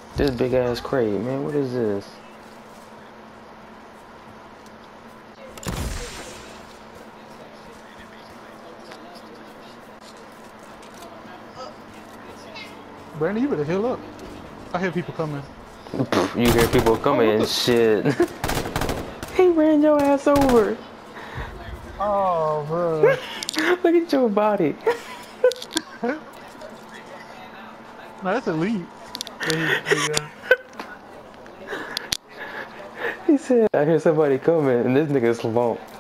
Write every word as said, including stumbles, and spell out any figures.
This big ass crate, man. What is this? Brandon, you better heal up. I hear people coming. You hear people coming Oh, and shit. He ran your ass over. oh bro. Look at your body. No, that's elite. They, they, uh... He said, I hear somebody coming, and this nigga slumped.